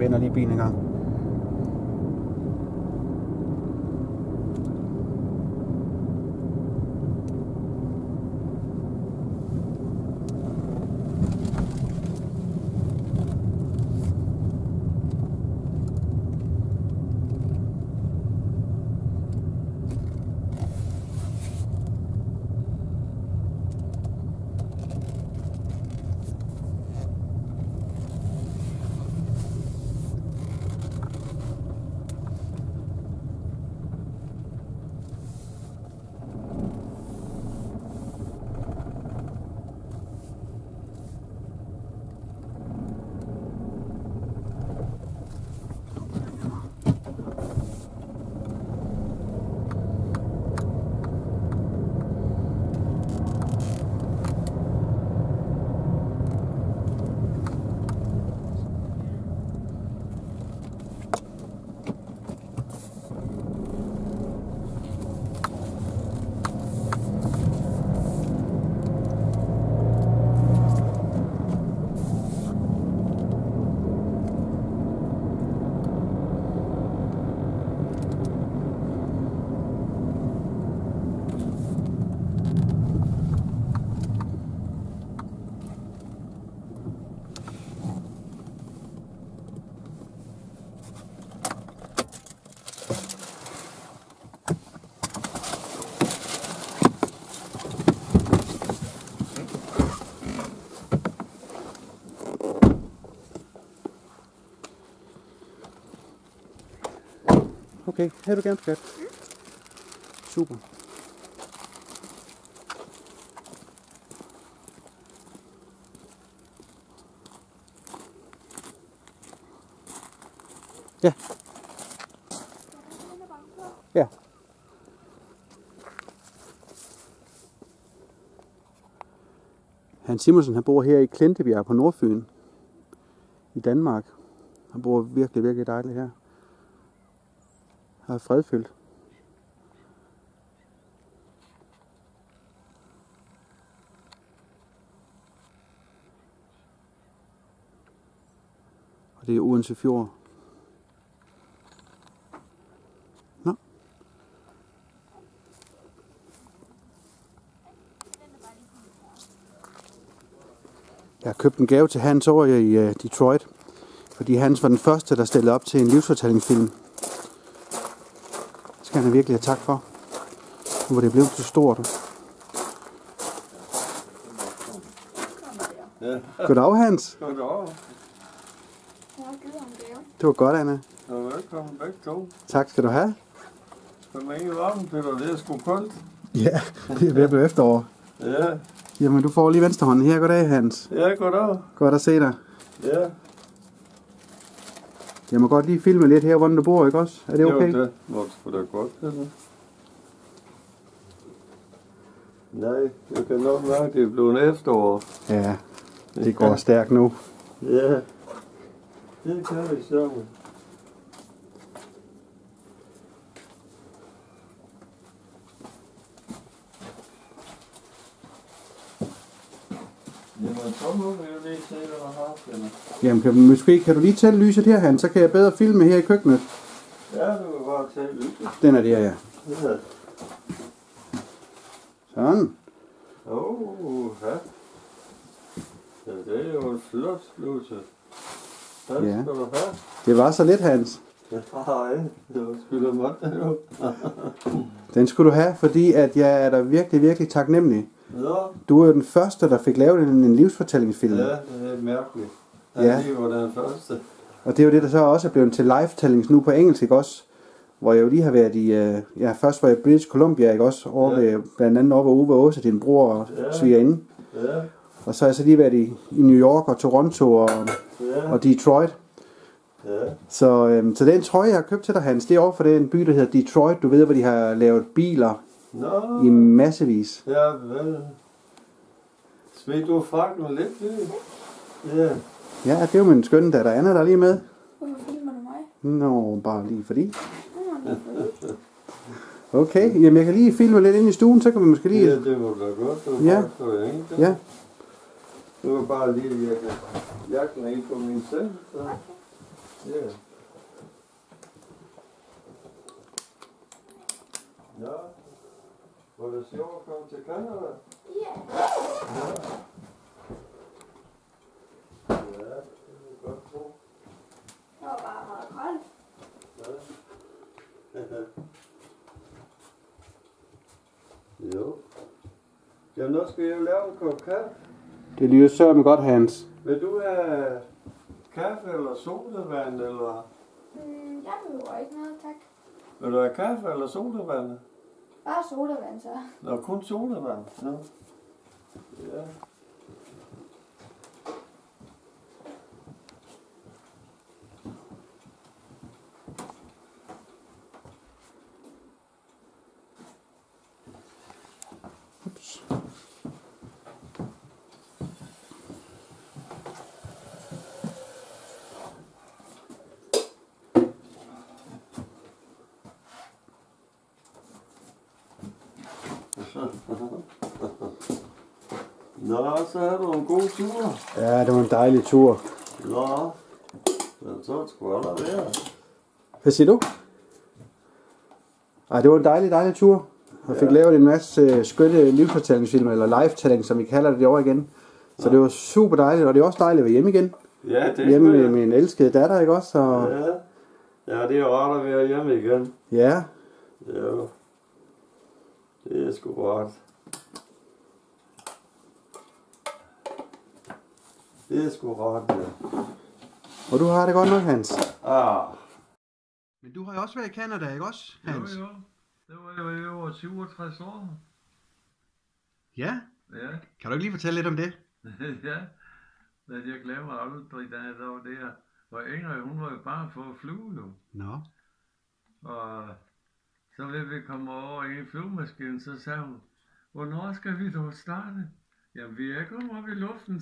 vender lige bilen en gang. Okay, her du gerne, skat. Super. Ja. Ja. Hans Simonsen, han bor her i Klintebjerg på Nordfyn i Danmark. Han bor virkelig, virkelig dejligt her. Her er fredfyldt. Og det er Odense Fjord. Nå. Jeg har købt en gave til Hans over i Detroit. Fordi Hans var den første, der stillede op til en livsfortællingsfilm. Det skal han virkelig have tak for. Nu hvor det blev så stort. Ja. Goddag, Hans. Goddag. Det var godt, Anna. Ja, velkommen begge to. Tak skal du have. Skal man ikke varme, Peter? Det er sgu koldt. Ja, det er ved at blive efterår. Ja. Jamen, du får lige venstrehånden her. Goddag, Hans. Ja, goddag. Godt at se dig. Ja. Jeg må godt lige filme lidt her, hvordan du bor, ikke også? Er det okay? Jo, det må sgu da godt, Peter. Nej, jeg kan nok mærke, det er blevet efterår. Ja, det går stærkt nu. Ja, det kan vi sammen. Jamen, så må vi jo lige se, hvad der har, Peter. Jamen, måske kan du lige tænde lyset her, Hans, så kan jeg bedre filme her i køkkenet. Ja, du kan bare tage lyset. Den er der, ja. Ja. Sådan. Ja. Ja, det er jo en flot bluse. Tak Ja. skal du have. Det var så lidt, Hans. Nej, det var sgu da meget, det jo. Den skulle du have, fordi at jeg er da virkelig, virkelig taknemmelig. Ja. Du er jo den første, der fik lavet en livsfortællingsfilm. Ja, det er mærkeligt. Ja. Ja. Det var den første. Og det er jo det, der så også er blevet til live-tellings nu på engelsk, ikke også? Hvor jeg jo lige har været i, først var jeg i British Columbia, ikke også? Over ved, blandt andet over ved Ove Åse, din bror og svigerinde. Ja. Og så har jeg så lige været i New York og Toronto og Detroit. Ja. Så den trøje, jeg har købt til dig, Hans, det er over for den by, der hedder Detroit. Du ved, hvor de har lavet biler i massevis. Ja, vel. Smed du frakken lidt ud? Ja. Ja, det er jo min skønne datter Anna, der er lige med. Hvorfor filmer du mig? Nå, bare lige fordi. Okay, jamen jeg kan lige filme lidt ind i stuen, så kan vi måske lige... Ja, det var da godt. Du Ja. Ja. Det var bare lige jakken ind på min seng. Så. Ja. Ja. Var det sjovt at komme til Canada? Ja. Ja. Ja, det er godt tro. Det var bare meget koldt. Ja. Jo. Jamen, nu skal jeg jo lave en kop kaffe. Det lyder sørme godt, Hans. Vil du have kaffe eller sodavand, eller? Jeg behøver ikke noget, tak. Vil du have kaffe eller sodavand? Bare sodavand, så. Nå, kun sodavand. Ja. Ja. Ups. Nå, så har du en god tur. Ja, det var en dejlig tur. Nå, men så skulle der være. Hvad siger du? Ej, det var en dejlig tur. Jeg fik lavet en masse skønne livsfortællingsfilmer, eller live-tælling, som vi kalder det over igen. Så det var super dejligt, og det er også dejligt at være hjemme igen. Ja, det Hjemme skulle med jeg. min elskede datter, ikke også? Og... Ja. Ja, det er rart at være hjemme igen. Ja, Ja. Det er sgu rart. Det er sgu rart, ja. og du har det godt nok, Hans. Ah. Men du har jo også været i Canada, ikke også, Hans? Jo. Det var jo over 67 år. Ja, Ja. kan du ikke lige fortælle lidt om det? Ja. Men jeg glemmer aldrig, da jeg var der. Og Ingrid, hun var jo bare for at flyve nu. Nå. Og så vil vi komme over i en flyvemaskine, så sagde hun, hvornår skal vi dog starte? Jamen, vi er kommet op i luften.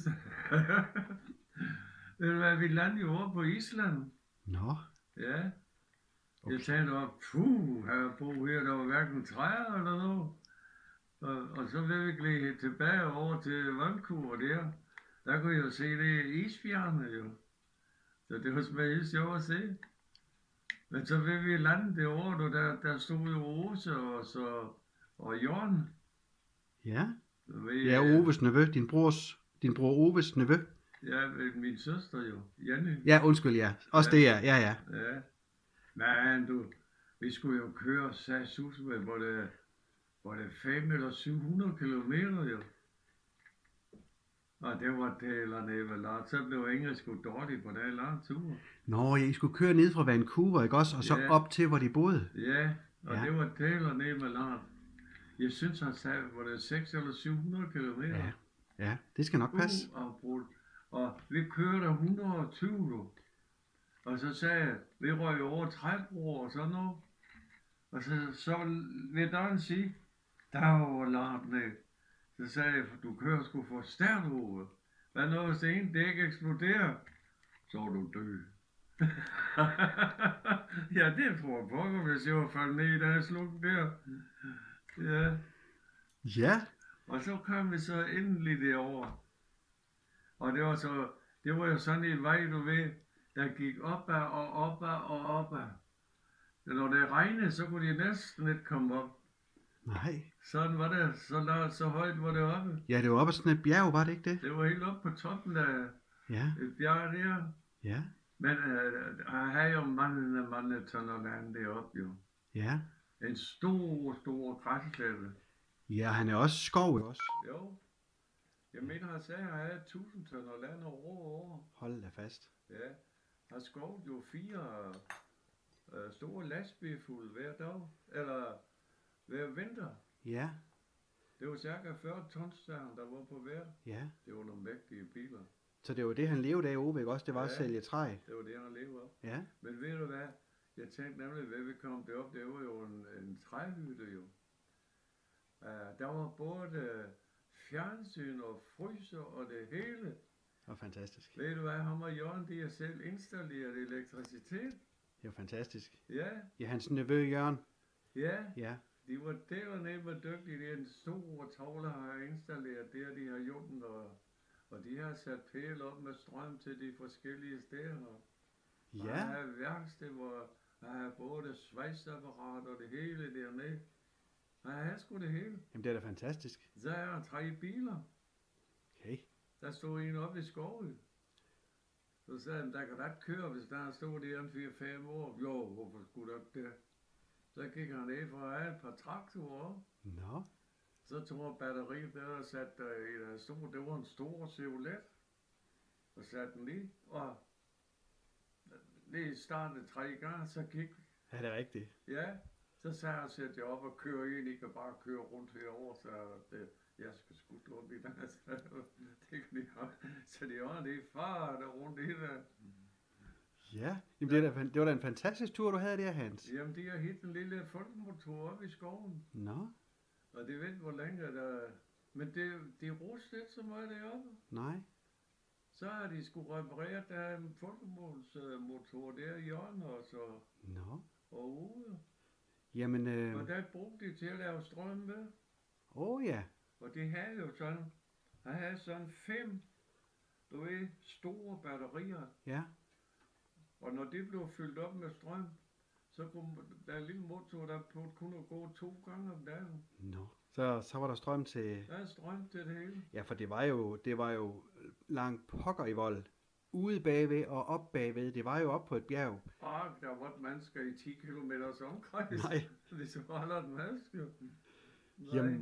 Ved du hvad, vi landede jo over på Island. Nå. Ja. Jeg tænkte op, her på her, der var hverken træer eller noget. Og så vil vi glide tilbage over til Vancouver der. Der kunne jeg jo se det isbjørne jo. Så det var smaget sjovt at se. Men så vil vi lande det over, der stod jo Ose og Jørgen. Ja. Ved, Ja, Oves nevø, din bror Oves nevø. Ja, ved min søster jo, Janne. Ja, undskyld, ja. Også Ja. det, ja. Ja. Ja. Men du, vi skulle jo køre Sasusme, hvor det 5 eller 700 kilometer jo. Og det var tælerne vel langt. Så blev Ingrid sgu dårlig på den lange tur. Nå, ja, I skulle køre ned fra Vancouver, ikke også? Og så Ja. op til, hvor de boede. Ja, og Ja. det var tælerne vel langt. Jeg synes, han sagde, var det 6 eller 700 kilometer. Ja. Ja, det skal nok passe. Uafbrudt. Og vi kørte 120. Og så sagde jeg, vi røg over træbroer og sådan noget. Og så vil døren sige, der var langt ned. Så sagde jeg, du kører sgu for stærkt over. Hvad nu hvis det ene dæk eksploderer? Så er du død. Ja, det tror jeg på, hvis jeg var faldet ned i den sluk der. Ja. Ja. Og så kom vi så endelig derover. Og det var jo sådan en vej, du ved, der gik opad og opad og opad. Når det regnede, så kunne de næsten ikke komme op. Nej. Sådan var det, så højt var det oppe. Ja, det var oppe af sådan et bjerg, var det ikke det? Det var helt oppe på toppen af Ja. et bjerg der. Ja. Men jeg havde jo mange tønder land deroppe jo. Ja. En stor græsslette. Ja, han er også skov, ikke også? Jo. Jeg mener, han sagde, at jeg havde 1000 tønder land over. Hold da fast. Ja. Han skov jo 4 store lastbilfulde hver dag. Eller hver vinter. Ja. Det var cirka 40 tons, der var på hver. Ja. Det var nogle mægtige biler. Så det var det, han levede af, Ove, ikke også? Det var at Ja. sælge træ. Det var det, han levede op. Ja. Men ved du hvad? Jeg tænkte nemlig, ved vi kom derop, det var jo en træhytte jo. Der var både fjernsyn og fryser og det hele. Det var fantastisk. Ved du hvad, ham og Jørgen, de har selv installeret elektricitet. Det var fantastisk. Ja, Ja, hans nevø Jørgen. ja. Ja. De var dernede med dygtige. Det er en stor tavle, har installeret der, de har hjulpet, og de har sat pæl op med strøm til de forskellige steder. Og Ja. han havde værksted, hvor han havde både svejsapparat og det hele dernede. Han havde sgu det hele. Jamen, det er da fantastisk. Så er der 3 biler. Okay. Der stod en oppe i skoven. Så sagde han, der kan da ikke køre, hvis der stod der en 4-5 år. Jo, hvorfor skulle der ikke det? Så gik han ned for at have et par traktorer op. Nå. Så tog han batteriet der og satte det var en stor Chevrolet. Og satte den i, og lige startede 3 gange, så gik Er det rigtigt? ja, så sagde han, sæt jer op og køre ind, I kan bare køre rundt herovre, så det, jeg skal sgu slå i den, så det kan de have. Så det var det far, der rundt i det. Ja. Jamen, det var da en fantastisk tur, du havde der, Hans. Jamen, de har hit en lille folkemotor op i skoven, Nå. og det ved ikke, hvor længe der. Men det rustede ikke så meget deroppe. Nej. Så har de skulle reparere der en folkemotor der i hjørnet og så Nå. og ude. Jamen, Og der brugte de til at lave strøm med. ja. Og det havde jo sådan, han havde sådan 5, du ved, store batterier. Ja. Og når det blev fyldt op med strøm, så kunne der en lille motor, der kunne gå 2 gange om dagen. Nå. Så var der strøm til... Der er strøm til det hele. Ja, for det var jo langt pokker i vold. Ude bagved og op bagved. Det var jo op på et bjerg. Og der var mennesker i 10 kilometers omkreds. Nej. Hvis du holder den mennesker. Jamen,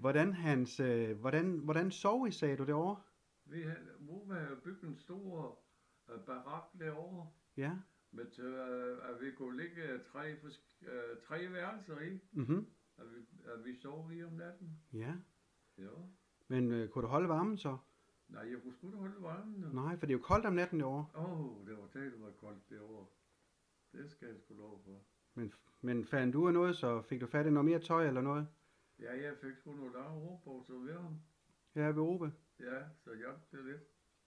hvordan sov I, sagde du derovre? Move havde bygget en stor barak derovre. Ja. Med at vi kunne ligge 3 værelser i. Mhm. At vi sov i om natten. Ja. Ja. Men kunne du holde varmen så? Nej, jeg kunne sgu da holde varmen. Nej, for det er jo koldt om natten derovre. Det var talt mig koldt derovre. Det skal jeg sgu lov for. Men fandt du af noget, så fik du fat i noget mere tøj eller noget? Ja, jeg fik sgu noget der råb på, så ved ham. Ja, ved Ove. Ja, så hjalp det lidt.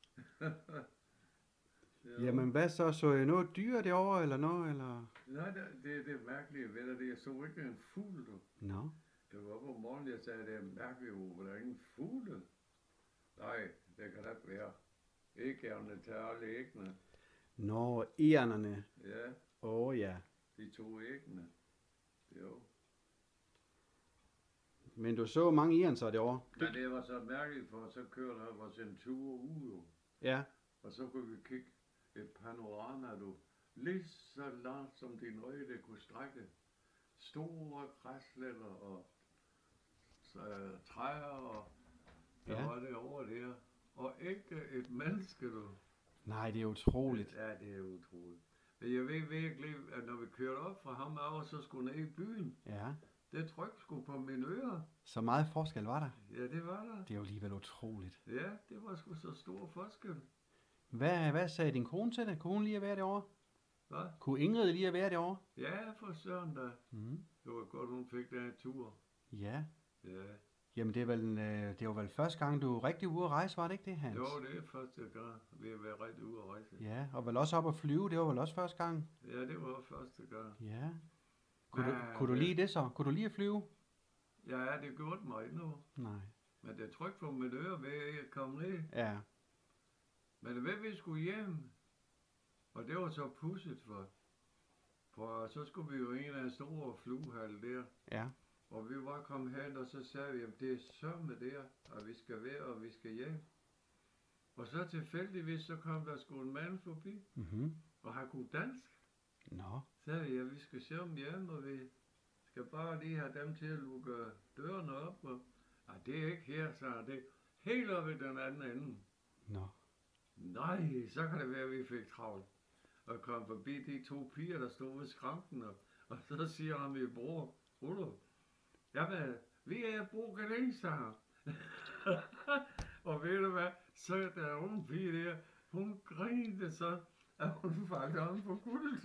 Ja. Jamen, hvad så I noget dyr derovre eller noget, eller? Nej, det er mærkeligt ved det. Jeg så ikke en fugl, du. Nå. Det var på morgenen, jeg sagde, det er mærkeligt, hvor der er ingen fugle. Nej, det kan da ikke være. Æggerne tager alle æggene. Nå, ærnerne. Ja, Ja. de 2 æggene. Jo. Men du så mange ærn så derovre? Ja, det var så mærkeligt, for så kørte der vores en tur ude, jo. Ja. Og så kunne vi kigge et panorama, du. Lige så langt som din øje, det kunne strække. Store græslætter og træer, og der var det over der. Og ikke et menneske, du. Nej, det er utroligt. Ja, det er utroligt. Men jeg ved virkelig, at når vi kørte op fra ham af, så skulle ned i byen. Ja. Det tryk skulle på mine ører. Så meget forskel var der. Ja, det var der. Det er jo alligevel utroligt. Ja, det var sgu så stor forskel. Hvad sagde din kone til det? Kunne hun lige at være derovre? Hvad? Kunne Ingrid lige at være derovre? Ja, for søren da. Mm. Det var godt, hun fik den tur. Ja. Ja. Jamen, det var vel første gang, du er rigtig ude at rejse, var det ikke det, Hans? Jo, det er første gang, vi har været rigtig ude at rejse. Ja, og vel også op at flyve, det var vel også første gang? Ja, det var første gang. Ja. Kunne du lide det så? Kunne du lide at flyve? Ja, det gjorde mig endnu. Nej. Men det tryk på mit øre ved at komme ned. Ja. Men ved vi skulle hjem. Og det var så pudset for så skulle vi jo ind af en stor fluehal der. Ja. Og vi var kommet hen, og så sagde vi, at det er sørme der, og vi skal være, og vi skal hjem. Og så tilfældigvis, så kom der sgu en mand forbi, Mhm. og han kunne dansk. Nå. Så sagde vi, at vi skal se om hjem, og vi skal bare lige have dem til at lukke dørene op. Og, det er ikke her, så det er helt oppe i den anden ende. Nå. Nej, så kan det være, at vi fik travlt. Og kom forbi de 2 piger, der stod ved skranken, og så siger han min bror, jamen, vi er brugaliser. Og ved du hvad, så der unge pige der, hun grinede så, at hun faldt om på gulvet.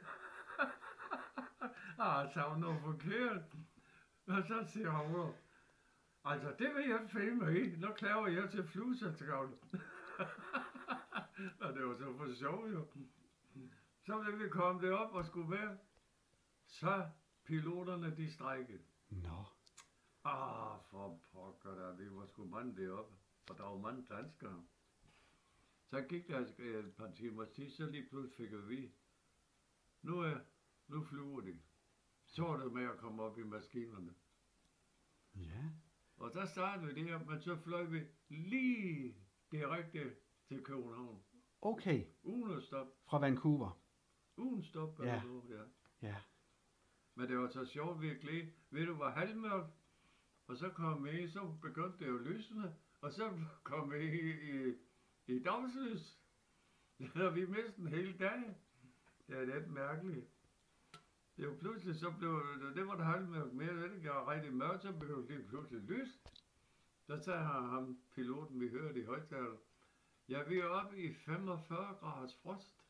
Så var noget forkert. Og så siger hun, altså det vil jeg finde mig i, nu klæver jeg til flueselskabet. Og det var så for sjov jo. Så ville vi komme derop og skulle være, så piloterne de strækkede. Nå. For pokker der, det var sgu mange deroppe, og der var mange danskere. Så gik der et par timer tid, så lige pludselig fik vi, Nu flyver de. Så er det med at komme op i maskinerne. Ja. Og der startede vi der, men så fløj vi lige direkte til København. Okay, Uden stop. fra Vancouver. Uden stop. Ja. Eller noget, ja. Ja. Men det var så sjovt virkelig. Ved du, hvor halvmørkt? Og så kom vi, så begyndte det jo lysene. Og så kom vi i dagslys. Der vi mistede en hel dag. Det er lidt mærkeligt. Det var pludselig, så blev det var det halvmørkt mere, det gav rigtig mørkt, så blev det pludselig lyst. Der sagde ham, piloten, vi hørte i højtaler, ja, vi er oppe i 45 graders frost.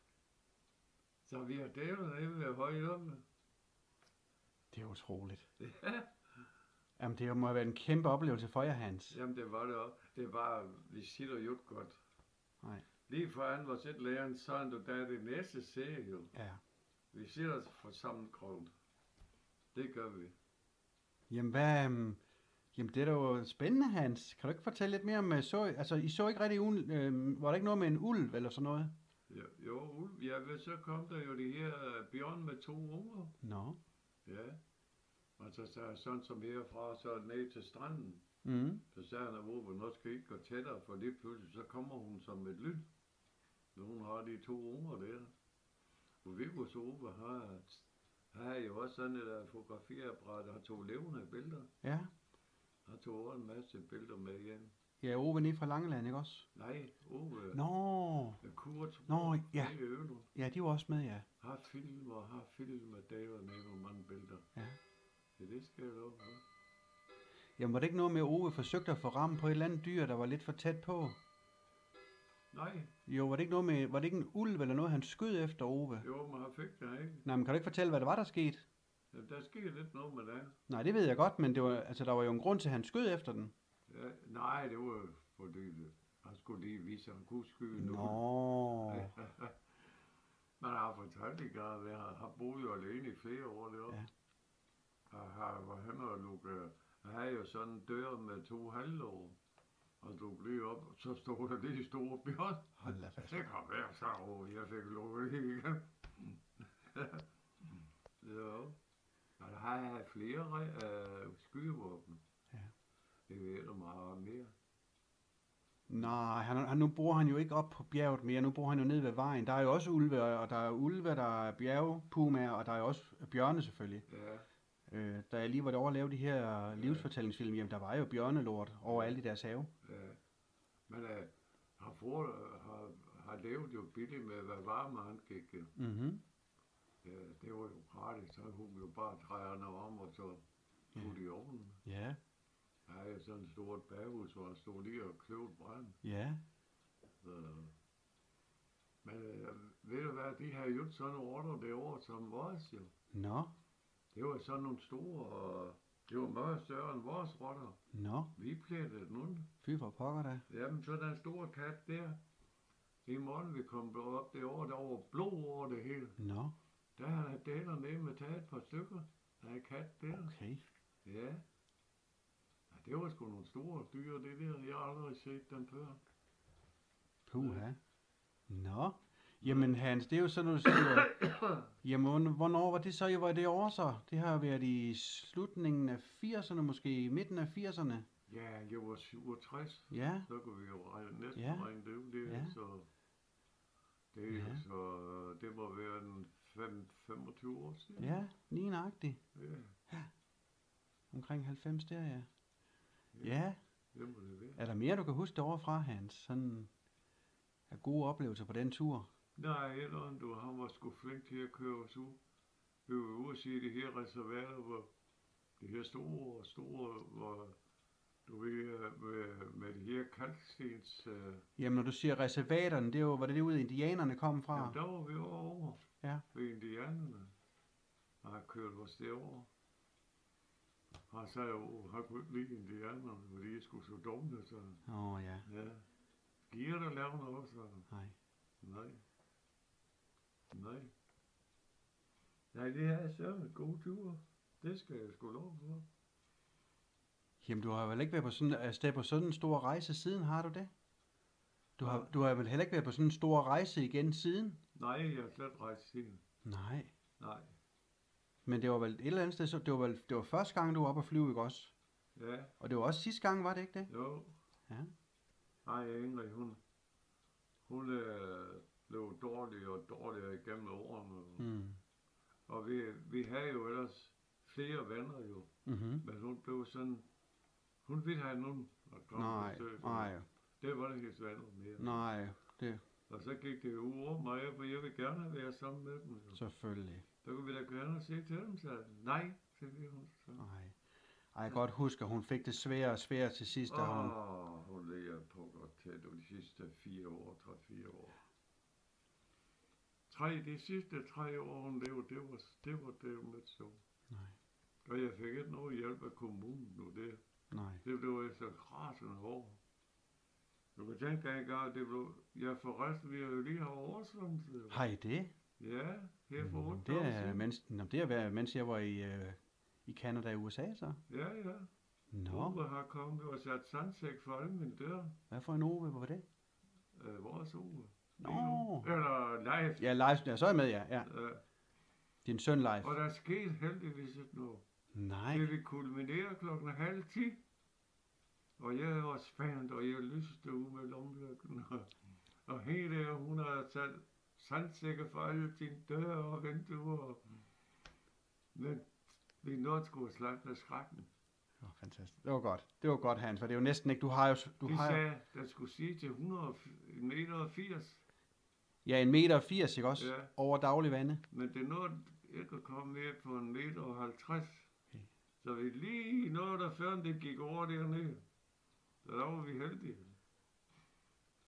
Så vi har dævet nede ved høje oppe. Det er utroligt. Ja, Jamen, det må have været en kæmpe oplevelse for jer, Hans. jamen det var det også. Det var, vi sitter jo ikke godt. Nej. Lige foran vores et læreren, så er der er det næste serie jo. Ja. Vi sidder for sammenkroglet. Det gør vi. Jamen, jamen, det er da jo spændende, Hans. Kan du ikke fortælle lidt mere om, altså, I så ikke rigtig var der ikke noget med en ulv eller sådan noget? Jo, ulv. Ja, så kom der jo de her bjørn med 2 unger. Nå. Ja. Og så sagde sådan som herfra, så ned til stranden. Mm. Så sagde han, at nu skal I ikke gå tættere, for lige pludselig, så kommer hun som et lyn. Når hun har de 2 unger der. Og Vigos Ove har jo også sådan et fotografiapparat, der har 2 levende billeder. Ja. Han tog også en masse billeder med igen. Ja, Ove nede fra Langeland, ikke også? Nej, Ove. Nå. Kurt. Nå, ja. Nede i Øland. Ja, de var også med, ja. Har film af David med hvor mange billeder. Ja. Ja, det skal jeg love for. Jamen, var det ikke noget med, at Ove forsøgte at få ramme på et eller andet dyr, der var lidt for tæt på? Nej, Jo, var det ikke noget med, var det ikke en ulv eller noget, han skød efter Ove? jo, men han fik det ikke. Nej, men kan du ikke fortælle, hvad det var, der skete? Ja, der skete lidt noget med det. Nej, det ved jeg godt, men det var, altså, der var jo en grund til, at han skød efter den. Ja, nej, det var fordi han skulle lige vise, at han kunne skyde nu. Nå. Man har fortalt ikke, at jeg har boet jo alene i flere år deroppe. Ja. Jeg var hen og lukke. Jeg havde jo sådan en dør med 2 halvlåg. Og du lige op, og så stod der det store bjørn. Hold da fast. Det kan være så over, jeg fik lukket det igen. Jo. Og der har jeg flere skydevåben. Ja. Det ved du meget mere. Nej, nu bor han jo ikke op på bjerget mere, nu bor han jo nede ved vejen. Der er jo også ulve, og der er ulve, der er bjergpumaer, og der er også bjørne selvfølgelig. Ja. Da jeg lige var derovre og lavede de her livsfortællingsfilm, jamen der var jo bjørnelort overalt i deres have. Ja. Men har levet jo billigt med, hvad varme han gik. Mhm. Ja, det var jo gratis, så hun jo bare træerne om, og så tog de ovnen. Ja, Jeg havde sådan et stort baghus, hvor han stod lige og kløvede brand. ja. Men ved du hvad, de har jo sådan nogle ordre derovre som vores jo. Nå, Det var sådan nogle store, det var meget større end vores rotter. nå. Vi plættede den ud. Fy for pokker da. Jamen, så den store kat der. I morgen vi kom op derovre, der var blod over det hele. Nå, Der havde han dæler ned med taget et par stykker. Der er en kat der. okay. Ja. Ja, det var sgu nogle store dyr, det der. Jeg har aldrig set dem før. Puha. Nå. Jamen Hans, det er jo sådan noget, du siger. Jamen, hvornår var det så, I var det år så? Det har været i slutningen af 80'erne, måske i midten af 80'erne. Ja, jeg var 67. Ja, Så kunne vi jo næsten Ja. regne det ud. Det, Ja. så, det, er jo Ja. så, det må være en 25 år siden. ja, lige nøjagtigt. Ja, Omkring 90 der, ja. Ja, det må det være. er der mere, du kan huske derovre fra, Hans? Sådan af gode oplevelser på den tur? Nej, eller han var sgu flink til at køre os ud. Vi var ude og se de her reservater, hvor de her store, hvor du ved, med de her kalkstens... Jamen, når du siger reservaterne, det er jo, var det ude indianerne kom fra? Jamen, der var vi over Ja. ved indianerne. Og han kørte os derover. Han sagde jo, han kunne ikke lide indianerne, fordi de skulle så dumme, så... Ja. Ja. Giver der lave noget, så... Nej. Nej. Nej, det her er så en god tur. Det skal jeg sgu lov for. Jamen, du har vel ikke været på afsted på sådan en stor rejse siden, har du det? Du har vel heller ikke været på sådan en stor rejse igen siden? Nej, jeg har slet rejst siden. Nej. Nej. Men det var vel et eller andet sted, så det var første gang, du var oppe at flyve, ikke også? Ja, Og det var også sidste gang, var det ikke det? jo. Ja. Nej, Ingrid, hun blev dårligere og dårligere igennem årene. Mm. Og vi havde jo ellers flere venner jo. Mm-hmm. Men hun blev sådan... Hun ville have nogen at komme på Nej, besøg. nej, Det var det hendes venner mere. nej, det Og så gik det jo over mig, for jeg vil gerne være sammen med dem. Jo. selvfølgelig. Så kunne vi da gerne se til dem, så nej, sagde hun. Så. Nej. Ej, jeg kan godt huske, at hun fik det sværere og sværere til sidst, da hun... Hun led på godt tæt de sidste 4 år, 3-4 år. De sidste 3 år, hun levede, det var med så. Nej, Og jeg fik ikke noget hjælp af kommunen nu det. nej. Det blev jeg så rasende over. Du kan tænke engang, det blev... Ja, forresten, vi har jo lige haft oversvømmelse. jo. Har I det? Ja, her for 8 Det år er, siden. mens jeg var i Canada og USA, så. Ja, ja. Nå, Ove har kommet og sat sandsæk for alle mine dør. hvad for en Ove var det? Vores Ove. Nå. Eller Leif. Ja, Leif, ja, så er jeg med, ja. ja. Din søn Leif. Og der skete heldigvis ikke noget. Nej. Det vi kulminerer 9:30. Og jeg var spændt, og jeg lyste ud med lommelygten. Og hende der, hun har sat sandsækker for alle dine døre og vinduer. Men vi nåede sgu at slappe af skrækken. Det var fantastisk. Det var godt. Det var godt, Hans, for det er jo næsten ikke... Du har jo... De sagde, der skulle sige til 180 meter. Ja, 1,80 meter, ikke også? Ja. Over daglig vande. Men det nåede ikke at komme mere på 1,50 meter. Okay. Så vi lige nåede der, før det gik over dernede. Så der var vi heldige.